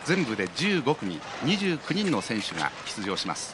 全部で15組29人の選手が出場します。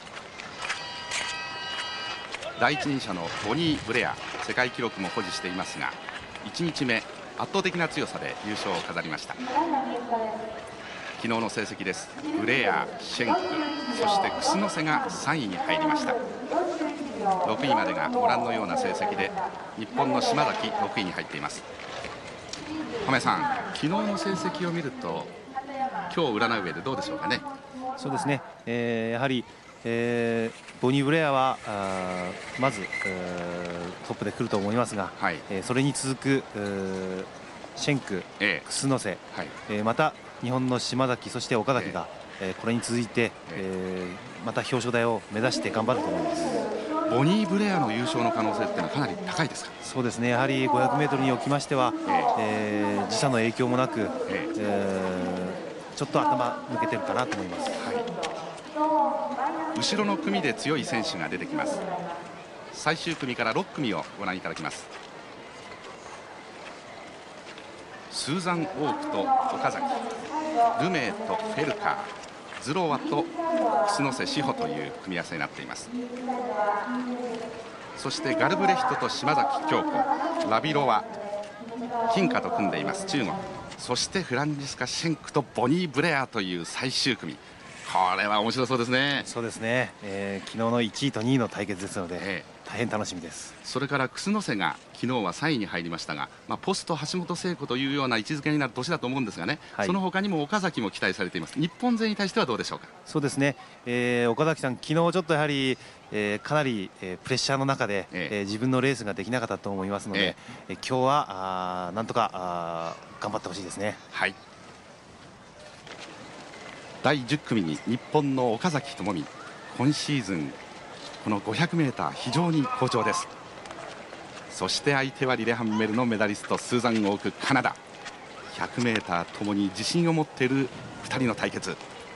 第一人者のボニー・ブレア、世界記録も保持していますが、1日目圧倒的な強さで優勝を飾りました。昨日の成績です。ブレア、シェンク、そしてクスノセが3位に入りました。6位までがご覧のような成績で、日本の島崎6位に入っています。亀井さん、昨日の成績を見ると今日占う上でどうでしょうかね。 そうですね、やはり、ボニー・ブレアはまずトップで来ると思いますが、はい、それに続くシェンク、クスノセ、はい、また日本の島崎、そして岡崎が、これに続いて、また表彰台を目指して頑張ると思います。 ボニー・ブレアの優勝の可能性っていうのはかなり高いですか。 そうですね、やはり 500m におきましては、時差の影響もなく、ちょっと頭抜けてるかなと思います。 はい、後ろの組で強い選手が出てきます。最終組から6組をご覧いただきます。スーザン・オークと岡崎、ルメイとフェルカー、ズロワと楠瀬志保という組み合わせになっています。そしてガルブレヒトと島崎京子、ラビロワ、金華と組んでいます中国。そしてフランジスカ・シェンクとボニー・ブレアという最終組。これは面白そうですね。 そうですね、昨日の1位と2位の対決ですので、大変楽しみです。 それから楠瀬が昨日は3位に入りましたが、ポスト橋本聖子というような位置づけになる年だと思うんですがね、はい、その他にも岡崎も期待されています。日本勢に対してはどうでしょうか。 そうですね、岡崎さん、昨日ちょっとやはり、かなり、プレッシャーの中で、自分のレースができなかったと思いますので、今日はなんとか頑張ってほしいですね。 はい、第10組に日本の岡崎朋美、今シーズンこの 500m 非常に好調です。そして相手はリレハンメルのメダリストスーザン・オーク、カナダ。 100m ともに自信を持っている2人の対決。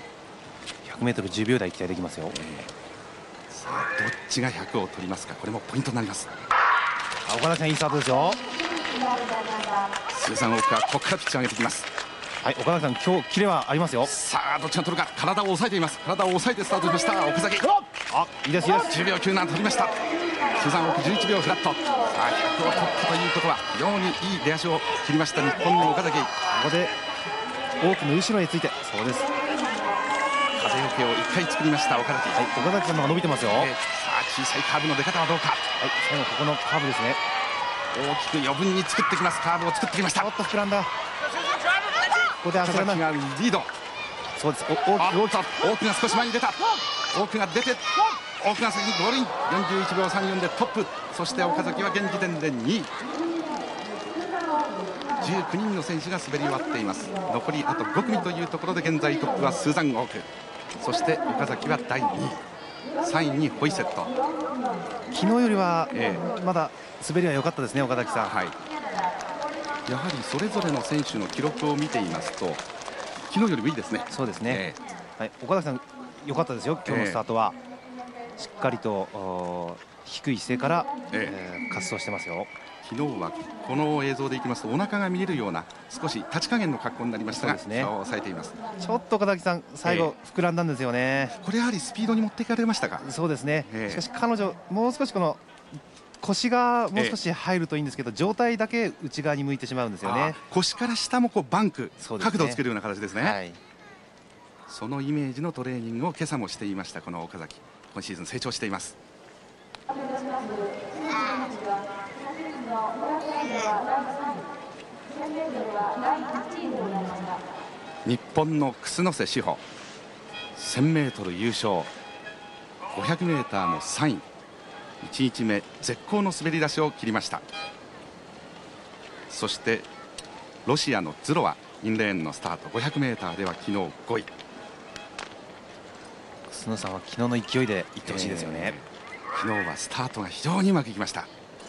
100m10 秒台期待できますよ。 さあどっちが100を取りますか。これもポイントになります。 岡崎さん、いいスタートですよ。 スーザン・オークはここからピッチを上げてきます。 はい、岡崎さん、今日キレはありますよ。 さあどっちが取るか。体を抑えています。体を抑えてスタートしました岡崎。 あ、いいです、いいです。 10秒97取りました。スーザン・オーク11秒フラット。さあ100を取ったということは非常にいい出足を切りました日本の岡崎。ここで多くの後ろへついて、そうです、 風よけを1回作りました岡崎。 はい、岡崎さんのが伸びてますよ。さあ小さいカーブの出方はどうか。はい、 最後ここのカーブですね。 大きく余分に作ってきます。カーブを作ってきました。 ちょっと膨らんだ。ここで岡崎がリード。 そうです。 大久が少し前に出た。大久が出て、大久が先にゴールイン。41秒34でトップ。そして岡崎は現時点で2位。19人の選手が滑り終わっています。残りあと5組というところで現在トップはスーザン・オーク、そして岡崎は第2位、3位にホイセット。 昨日よりはまだ滑りは良かったですね岡崎さん。 はい、やはりそれぞれの選手の記録を見ていますと昨日よりもいいですね。 そうですね、はい、岡崎さん良かったですよ今日のスタートは。しっかりと低い姿勢から滑走してますよ。 昨日はこの映像でいきますとお腹が見えるような少し立ち加減の格好になりましたが、差を抑えています。 ちょっと岡崎さん最後膨らんだんですよね。 これやはりスピードに持っていかれましたか。 そうですね、しかし彼女もう少しこの腰がもう少し入るといいんですけど、上体だけ内側に向いてしまうんですよね。 腰から下もこうバンク、角度をつけるような形ですね。 はい、 そのイメージのトレーニングを今朝もしていましたこの岡崎。今シーズン成長しています。日本の楠瀬志保 1000m 優勝、 500m も3位、1日目絶好の滑り出しを切りました。そしてロシアのズロワインレーンのスタート、 500m では昨日5位。 楠さんは昨日の勢いでいってほしいですよね。 昨日はスタートが非常にうまくいきました。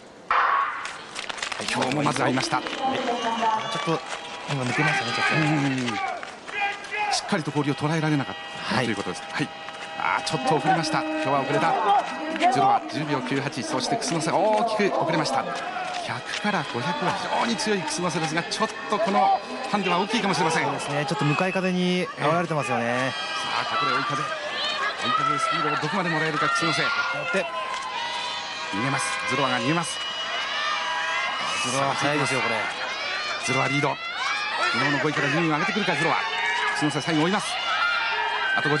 今日もまず合いました。ちょっと今抜けましたね。ちょっとしっかりと氷を捉えられなかったということです。はい、ちょっと遅れました。今日は遅れた。ズロは10秒98、そして楠瀬大きく遅れました。 100から500は非常に強い楠瀬ですが、ちょっとこのハンデは大きいかもしれません。 そうですね、ちょっと向かい風に煽られてますよね。 さあここで追い風でスピードをどこまでもらえるか楠瀬。逃げます。ズロワが逃げます。 ズロワは速いですよこれ。 ズロワリード。昨日の5位から順位を上げてくるかズロワ。楠瀬最後追います。あと50。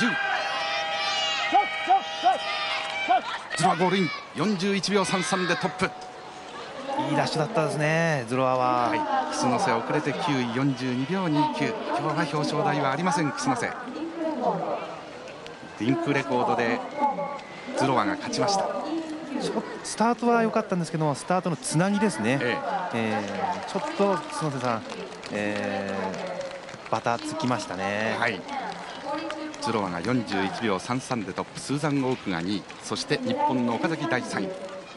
ズロワゴールイン。41秒33でトップ。 いいダッシュだったですね、ズロワは。 はい、楠瀬遅れて9位、42秒29。今日は表彰台はありません楠瀬。リンクレコードでズロワが勝ちました。 スタートは良かったんですけども、スタートのつなぎですね、ちょっと楠瀬さん、バタつきましたね。 はい、ズロワが41秒33でトップ、スーザン・オークが2位、そして日本の岡崎第3位。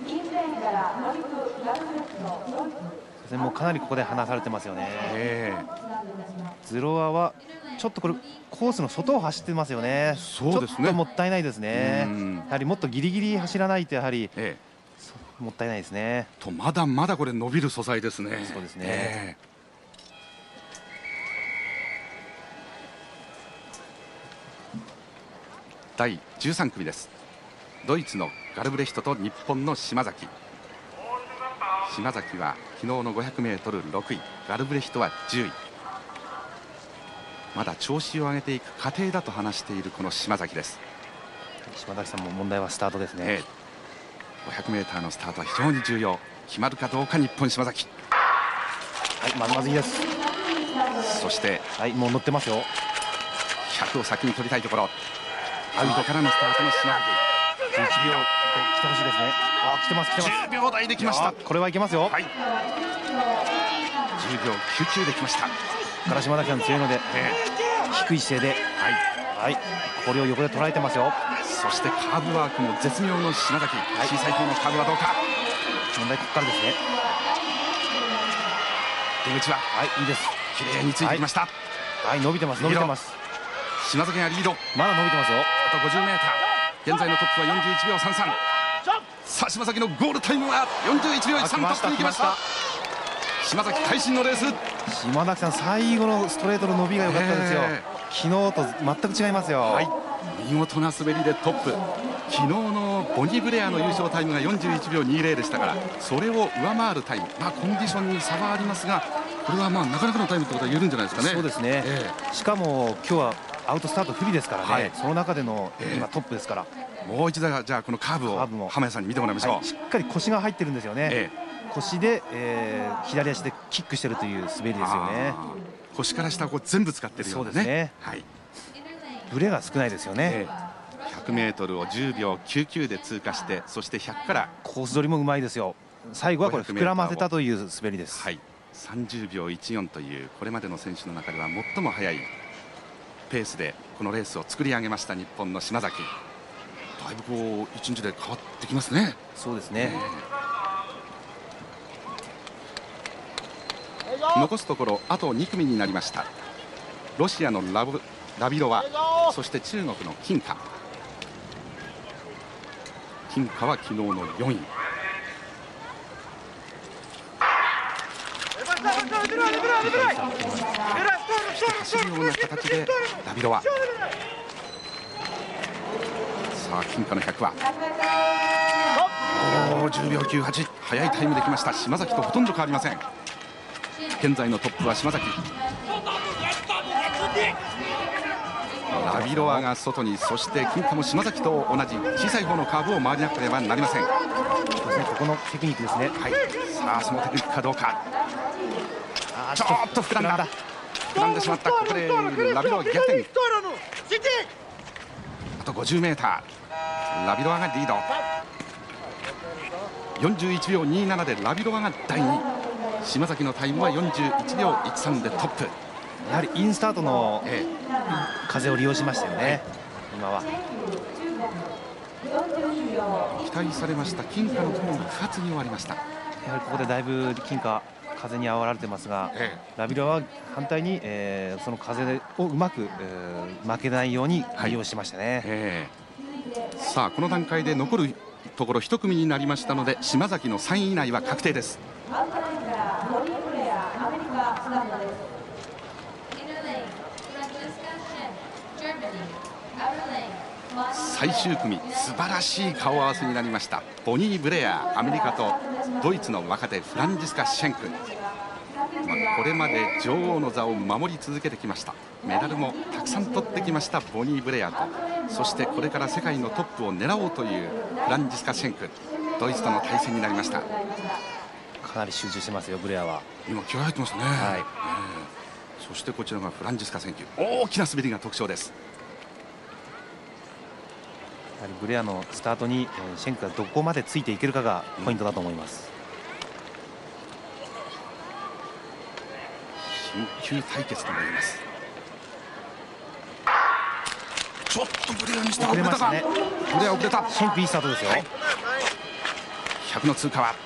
もうかなりここで離されてますよね。ズロワはちょっとこれコースの外を走ってますよね。 そうですね、 ちょっともったいないですね。やはりもっとギリギリ走らないとやはり、もったいないですね。 とまだまだこれ伸びる素材ですね。 そうですね。 第13組です。ドイツのガルブレヒトと日本の島崎。島崎は昨日の 500m6 位、ガルブレヒトは10位。まだ調子を上げていく過程だと話しているこの島崎です。 島崎さんも問題はスタートですね。 500m のスタートは非常に重要。決まるかどうか日本島崎。 はい、まずいです。 そしてはいもう乗ってますよ。 100を先に取りたいところ。アウトからのスタートの島崎。 11秒来てほしいですね。あ、来てます来てます。 10秒台できました。 これはいけますよ。 はい、10秒99できました。 から島崎さん強いので、低い姿勢で、はい、これを横で捉えてますよ。 そしてカーブワークも絶妙の島崎、小さい方のカーブはどうか。 問題ここからですね。 出口は、 いいです。 綺麗についてきました。 はい、伸びてます伸びてます。 島崎がリード。 まだ伸びてますよ。 あと 50m。現在のトップは41秒33。さあ島崎のゴールタイムは41秒13。トップに行きました。島崎会心のレース。 島崎さん最後のストレートの伸びが良かったですよ。昨日と全く違いますよ。 はい、見事な滑りでトップ。昨日のボニー・ブレアの優勝タイムが41秒20でしたから、それを上回るタイム、コンディションに差はありますが、これはなかなかのタイムということは言えるんじゃないですかね。 そうですね、しかも今日はアウトスタート不利ですからね、その中での今トップですから。 もう一度じゃあこのカーブを浜谷さんに見てもらいましょう。 しっかり腰が入ってるんですよね。腰で、左足でキックしてるという滑りですよね。 腰から下を全部使ってるようなね。そうですね。はい。 ブレが少ないですよね。 100m を10秒99で通過して、そして100からコース取りもうまいですよ。最後はこれ膨らませたという滑りです。 はい。30秒14というこれまでの選手の中では最も速いペースでこのレースを作り上げました日本の島崎。だいぶこう1日で変わってきますね。 そうですね。 残すところあと2組になりました。ロシアのラビロワ、そして中国の金華。金華は昨日の4位。走るような形でラビロワ。さあ金華の100は10秒98、速いタイムできました。島崎とほとんど変わりません。現在のトップは島崎。ラビロワが外に、そして金華も島崎と同じ小さい方のカーブを回りなければなりません。 ここのテクニックですね。 はい、さあそのテクニックかどうか。ちょっと膨らんでしまった。ここでラビロワ逆転。あと 50m、 ラビロワがリード。41秒27でラビロワが第2位。島崎のタイムは41秒13でトップ。 やはりインスタートの風を利用しましたよね。今は期待されました金華の方も不発に終わりました。 やはりここでだいぶ金華風に煽られてますが、ラビロは反対に、その風をうまく、負けないように利用しましたね。 さあこの段階で残るところ1組になりましたので、島崎の3位以内は確定です。 最終組、素晴らしい顔合わせになりました。ボニー・ブレア、アメリカとドイツの若手フランジスカ・シェンク。これまで女王の座を守り続けてきました。メダルもたくさん取ってきましたボニー・ブレアと、そしてこれから世界のトップを狙おうというフランジスカ・シェンク、ドイツとの対戦になりました。 かなり集中してますよ、ブレアは。 今気合入ってますね、はい。そしてこちらがフランジスカ・シェンク、大きな滑りが特徴です。 やはりブレアのスタートにシェンクがどこまでついていけるかがポイントだと思います。 緊急対決となります。ちょっとブレアにして遅れたか、ね、ブレア遅れた。 シェンクいいスタートですよ、はい、 100の通過は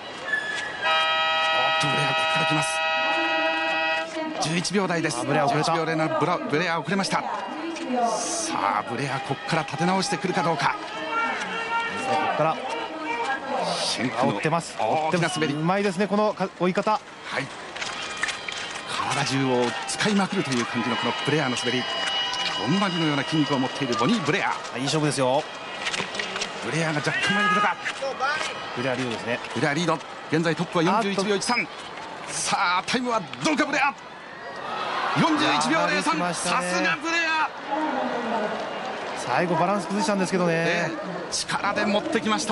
ブレアここから来ます。11秒台です。 ブレア遅れた。 11秒台のブレア遅れました。さあブレアここから立て直してくるかどうか。 ここからシェンクの追ってます。 大きな滑り、 うまいですね、この追い方。はい、 体重を使いまくるという感じのこのブレアの滑り、本丸のような筋肉を持っているボニー・ブレア。 いい勝負ですよ。 ブレアが若干前に出たか。 ブレアリードですね。 ブレアリード、現在トップは41秒13。さあタイムはどうか。ブレア41秒03、さすがブレア。 最後バランス崩したんですけどね、 力で持ってきました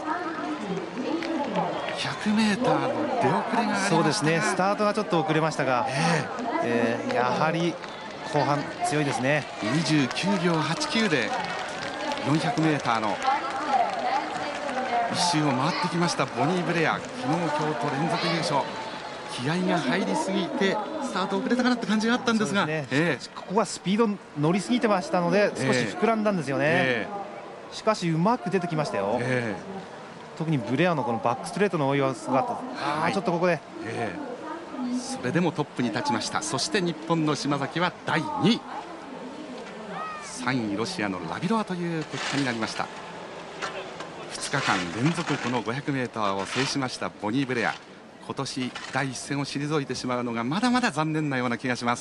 。100m の出遅れがありました。 そうですね、スタートがちょっと遅れましたが、やはり後半強いですね。 29秒89で 400m の一周を回ってきましたボニー・ブレア。昨日今日と連続優勝、気合が入りすぎてスタート遅れたかなって感じがあったんですが、 ここはスピード乗りすぎてましたので少し膨らんだんですよね、しかしうまく出てきましたよ、特にブレアのこのバックストレートの追い姿、ちょっとここで、 それでもトップに立ちました。そして日本の島崎は第2位、3位ロシアのラビロワという結果になりました。2日間連続この 500m を制しましたボニー・ブレア。今年第一線を退いてしまうのがまだまだ残念なような気がします。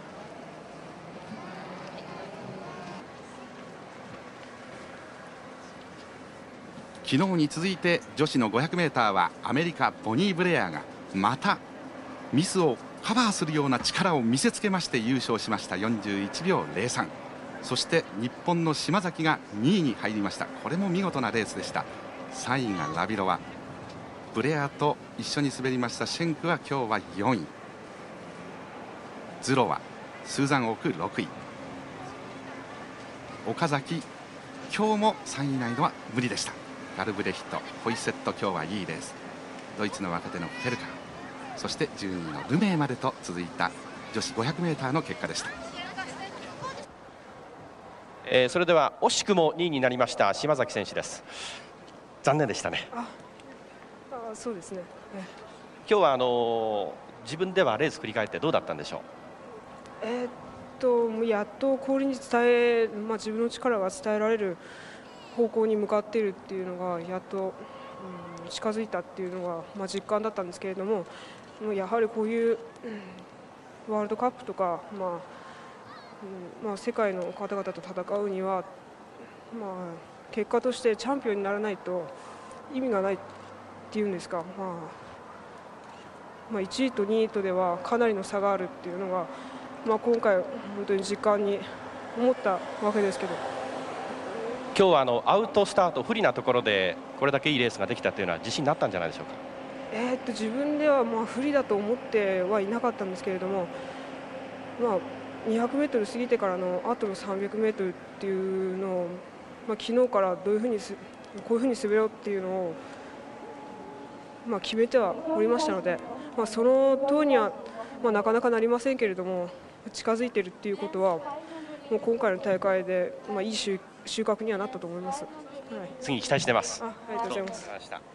昨日に続いて女子の 500m はアメリカボニー・ブレアがまたミスをカバーするような力を見せつけまして優勝しました。41秒03。そして日本の島崎が2位に入りました。これも見事なレースでした。3位がラビロワ、ブレアと一緒に滑りましたシェンクは今日は4位、ズロワ、スーザン・オク6位、岡崎今日も3位以内のは無理でした。ガルブレヒト、ホイセット今日はいいレース、ドイツの若手のフェルカー、そして12位のルメーまでと続いた女子 500m の結果でした。 それでは惜しくも2位になりました島崎選手です。残念でしたね。 そうですね、 今日は自分ではレース振り返ってどうだったんでしょう。やっと氷に伝え、自分の力が伝えられる方向に向かっているっていうのがやっと、近づいたっていうのが、実感だったんですけれども、やはりこういう、ワールドカップとか、世界の方々と戦うには、結果としてチャンピオンにならないと意味がないっていうんですか、1位と2位とではかなりの差があるっていうのが、今回本当に実感に思ったわけですけど、 今日はアウトスタート不利なところでこれだけいいレースができたというのは自信になったんじゃないでしょうか。 自分では不利だと思ってはいなかったんですけれども、200m 過ぎてからの後の300m っていうのを、昨日からどういうふうにこういうふうに滑ろうっていうのを、決めてはおりましたので、その通りには、なかなかなりませんけれども、近づいているっていうことはもう今回の大会で、いい収穫にはなったと思います。 次に期待してます。 ありがとうございます。